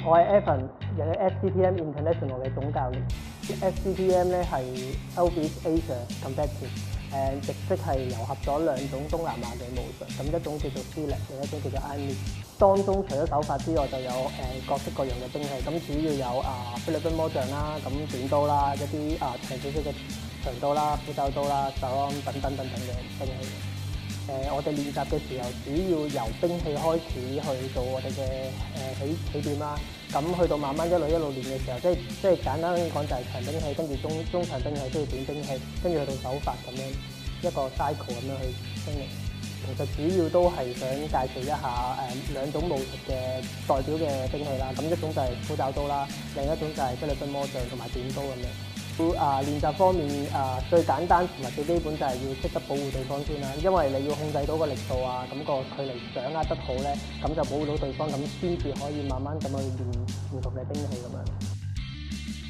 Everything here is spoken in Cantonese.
我係 Evan，又係 SCTM International 嘅總教練。SCTM 咧係 Southeast Asia Competitive，直即係糅合咗兩種東南亞嘅武術，咁一種叫做 Silat，另一種叫做 Aimi。當中除咗手法之外，就有各式各樣嘅兵器，咁主要有菲律賓魔杖啦，咁短刀啦，一啲長少少嘅長刀啦、虎爪刀啦、手安等等嘅兵器。我哋練習嘅時候，主要由兵器開始去做我哋嘅起點啦。咁去到慢慢一路練嘅時候，即係簡單講就係長兵器，跟住中長兵器，跟住短兵器，跟住去到手法咁樣一個 cycle 咁樣去經歷。其實主要都係想介紹一下兩種武術嘅代表嘅兵器啦。咁一種就係虎爪刀啦，另一種就係菲律賓魔杖同埋短刀咁樣。練習方面最簡單同埋最基本就係要識得保護對方先啦，因為你要控制到個力度啊，咁個距離掌握得好咧，咁就保護到對方，咁先至可以慢慢咁去練唔同嘅兵器咁樣。